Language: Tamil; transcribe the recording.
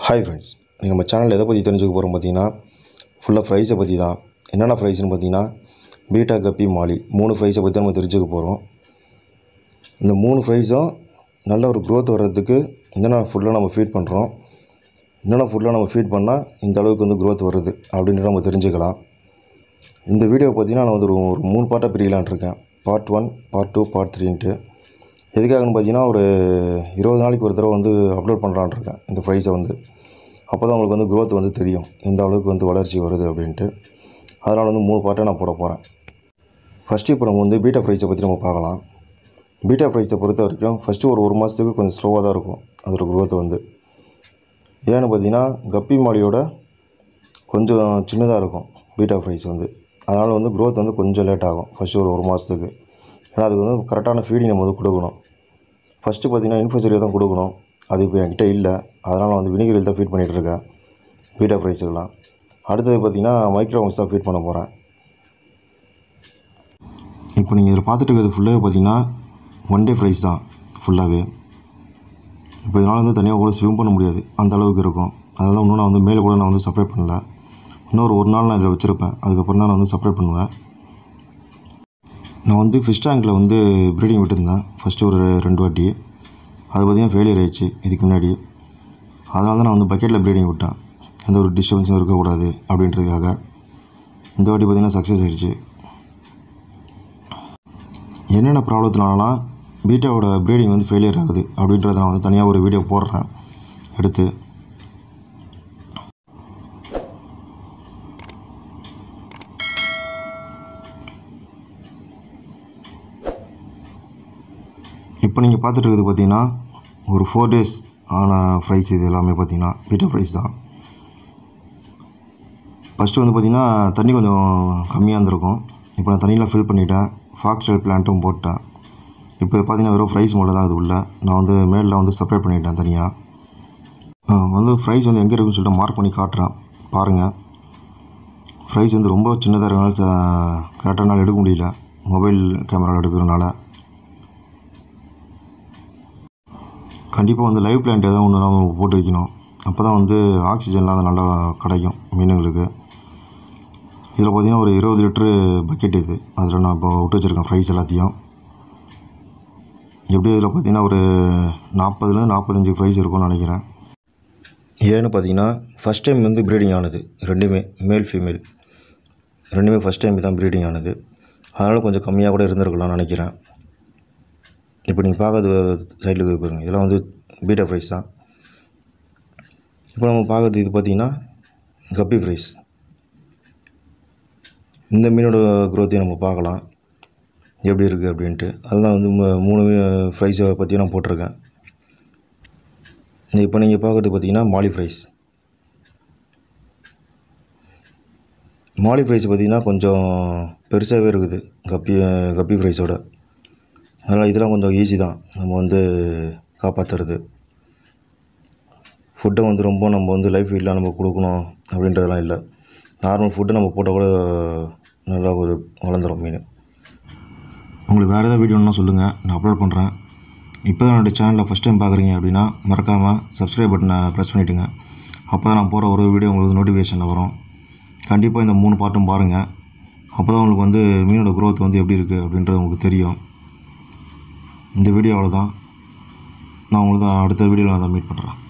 ஹாய் ஃப்ரெண்ட்ஸ், நீங்கள் நம்ம சேனலில் எதை பற்றி தெரிஞ்சுக்க போகிறோம் பார்த்தீங்கன்னா ஃபுல்லாக ஃப்ரைஸை பற்றி தான். என்னென்ன ஃப்ரைஸ்னு பார்த்தீங்கன்னா பீட்டா, கப்பி, மாலி 3 ஃப்ரைஸை பற்றி நம்ம தெரிஞ்சுக்க போகிறோம். இந்த 3 ஃப்ரைஸும் நல்ல ஒரு க்ரோத் வர்றதுக்கு என்னென்ன ஃபுட்டில் நம்ம ஃபீட் பண்ணுறோம், என்னென்ன ஃபுட்டில் நம்ம ஃபீட் பண்ணால் இந்த அளவுக்கு வந்து க்ரோத் வருது அப்படின்ட்டு நம்ம தெரிஞ்சுக்கலாம். இந்த வீடியோ பார்த்தீங்கன்னா நான் வந்து ஒரு 3 பார்ட்டாக பிரிக்கலான்ட்டு இருக்கேன். பார்ட் 1, பார்ட் 2, பார்ட் 3ன்ட்டு. எதுக்காகன்னு பார்த்தீங்கன்னா ஒரு 20 நாளைக்கு ஒரு தடவை வந்து அப்லோட் பண்ணலான்னு இருக்கேன் இந்த ஃப்ரைஸை வந்து. அப்போ தான் உங்களுக்கு வந்து க்ரோத் வந்து தெரியும், எந்த அளவுக்கு வந்து வளர்ச்சி வருது அப்படின்ட்டு. அதனால் வந்து 3 பார்ட்டாக நான் போட போகிறேன். ஃபஸ்ட்டு இப்போ நம்ம வந்து பீட்டா ஃப்ரைஸை பற்றி நம்ம பார்க்கலாம். பீட்டா ஃப்ரைஸை பொறுத்த வரைக்கும் ஃபஸ்ட்டு ஒரு மாதத்துக்கு கொஞ்சம் ஸ்லோவாக தான் இருக்கும் அதோட க்ரோத் வந்து. ஏன்னு பார்த்தீங்கன்னா கப்பி மாலியோட கொஞ்சம் சின்னதாக இருக்கும் பீட்டா ஃப்ரைஸ் வந்து. அதனால் வந்து க்ரோத் வந்து கொஞ்சம் லேட் ஆகும் ஃபஸ்ட்டு ஒரு மாதத்துக்கு. ஏன்னா அதுக்கு வந்து கரெக்டான ஃபீடிங் நம்ம வந்து கொடுக்கணும். ஃபஸ்ட்டு பார்த்திங்கன்னா இன்ஃபோசரியாக தான் கொடுக்கணும். அது இப்போ என்கிட்ட இல்லை, அதனால் வந்து வினிகரில் தான் ஃபீட் பண்ணிகிட்ருக்கேன் பீட்டா ஃப்ரைஸுக்கெலாம். அடுத்தது பார்த்திங்கன்னா மைக்ரோவன்ஸ் தான் ஃபீட் பண்ண போகிறேன். இப்போ நீங்கள் இதில் பார்த்துட்டு இருக்கிறது ஃபுல்லாகவே பார்த்திங்கன்னா 1 டே ஃப்ரைஸ் தான் ஃபுல்லாகவே. இப்போ இதனால் வந்து தனியாக கூட ஸ்விம் பண்ண முடியாது, அந்த அளவுக்கு இருக்கும். அதனால் இன்னும் நான் வந்து மேலே கூட நான் வந்து செப்பரேட் பண்ணல. இன்னொரு 1 நாள் நான் இதில் வச்சுருப்பேன், அதுக்கப்புறம் தான் நான் வந்து செப்பரேட் பண்ணுவேன். நான் வந்து ஃபிஷ் டேங்கில் வந்து ப்ரீடிங் விட்டுருந்தேன் ஃபஸ்ட்டு ஒரு 2 வாட்டி. அது பார்த்திங்கன்னா ஃபெயிலியர் ஆகிடுச்சு இதுக்கு முன்னாடி. அதனால தான் நான் வந்து பக்கெட்டில் ப்ரீடிங் விட்டேன், எந்த ஒரு டிஸ்டர்பன்ஸும் இருக்கக்கூடாது அப்படின்றதுக்காக. இந்த வாட்டி பார்த்திங்கன்னா சக்ஸஸ் ஆகிடுச்சு. என்னென்ன ப்ராப்ளத்தினாலனா பீட்டாவோட ப்ரீடிங் வந்து ஃபெயிலியர் ஆகுது அப்படின்றத நான் வந்து தனியாக ஒரு வீடியோ போடுறேன் எடுத்து. இப்போ நீங்கள் பார்த்துட்டு இருக்குது பார்த்திங்கன்னா ஒரு 4 டேஸ் ஆன ஃப்ரைஸ். இது எல்லாமே பார்த்திங்கன்னா பீட்டா ஃப்ரைஸ் தான். ஃபஸ்ட்டு வந்து பார்த்திங்கன்னா தண்ணி கொஞ்சம் கம்மியாக இருந்திருக்கும். இப்போ நான் தண்ணியெலாம் ஃபில் பண்ணிவிட்டேன், ஃபாக்ஸ்டைல் பிளான்ட்டும் போட்டேன். இப்போ பார்த்திங்கன்னா வெறும் ஃப்ரைஸ் மட்டும் தான் அது உள்ள. நான் வந்து மேலில் வந்து செப்பரேட் பண்ணிவிட்டேன் தனியாக. வந்து ஃப்ரைஸ் வந்து எங்கே இருக்குதுன்னு சொல்லிட்டு மார்க் பண்ணி காட்டுறேன் பாருங்கள். ஃப்ரைஸ் வந்து ரொம்ப சின்னதாக இருக்கனால கரெக்டாக என்னால் எடுக்க முடியல, மொபைல் கேமராவில் எடுக்கிறதுனால. கண்டிப்பாக வந்து லைவ் பிளான்ட் எதாவது ஒன்று நம்ம போட்டு வைக்கணும், அப்போ தான் வந்து ஆக்சிஜன்லாம் அது நல்லா கிடைக்கும் மீனுங்களுக்கு. இதில் பார்த்திங்கன்னா ஒரு 20 லிட்ரு பக்கெட் இது, அதில் நான் இப்போ விட்டு வச்சுருக்கேன் ஃப்ரைஸ் எல்லாத்தையும். எப்படியும் இதில் பார்த்திங்கன்னா ஒரு 40லேருந்து 45 ஃப்ரைஸ் இருக்கும்னு நினைக்கிறேன். ஏன்னு பார்த்திங்கன்னா ஃபஸ்ட் டைம் வந்து ப்ரீடிங் ஆனது, ரெண்டுமே மேல் ஃபீமேல் ரெண்டுமே ஃபஸ்ட் டைம் தான் ப்ரீடிங் ஆனது. அதனால் கொஞ்சம் கம்மியாக கூட இருந்திருக்கலாம்னு நினைக்கிறேன். இப்போ நீங்கள் பார்க்குறது சைடில் இருக்குது பாருங்கள், இதெல்லாம் வந்து பீட்டா ஃப்ரைஸ் தான். இப்போ நம்ம பார்க்குறது இது பார்த்திங்கன்னா கப்பி ஃப்ரைஸ். இந்த மீனோட க்ரோத்தையும் நம்ம பார்க்கலாம் எப்படி இருக்குது அப்படின்ட்டு. அதெல்லாம் வந்து 3 ஃப்ரைஸை பற்றி நான் போட்டிருக்கேன். இப்போ நீங்கள் பார்க்குறது பார்த்திங்கன்னா மாலி ஃப்ரைஸ். மாலி ஃப்ரைஸ் பார்த்திங்கன்னா கொஞ்சம் பெருசாகவே இருக்குது கப்பி ஃப்ரைஸோட. அதனால் இதெல்லாம் கொஞ்சம் ஈஸி தான் நம்ம வந்து காப்பாற்றுறது. ஃபுட்டை வந்து ரொம்ப நம்ம வந்து லைஃப் ஃபீல்டில் நம்ம கொடுக்கணும் அப்படின்றதெல்லாம் இல்லை. நார்மல் ஃபுட்டு நம்ம போட்டால் கூட நல்லா ஒரு வளர்ந்துடும் மீன். உங்களுக்கு வேறு ஏதாவது வீடியோன்னா சொல்லுங்கள், நான் அப்லோட் பண்ணுறேன். இப்போ தான் என்னோடய சேனலில் ஃபஸ்ட் டைம் பார்க்குறீங்க அப்படின்னா மறக்காமல் சப்ஸ்கிரைப் பட்டனை ப்ரெஸ் பண்ணிவிடுங்க. அப்போ தான் நான் போகிற ஒரு வீடியோ உங்களுக்கு நோட்டிஃபிகேஷனில் வரும். கண்டிப்பாக இந்த 3 பார்ட்டும் பாருங்கள், அப்போ தான் உங்களுக்கு வந்து மீனோட க்ரோத் வந்து எப்படி இருக்குது அப்படின்றது உங்களுக்கு தெரியும். இந்த வீடியோ அவ்வளோதான். நான் உங்களுக்கு அடுத்த வீடியோவில் நான் மீட் பண்ணுறேன்.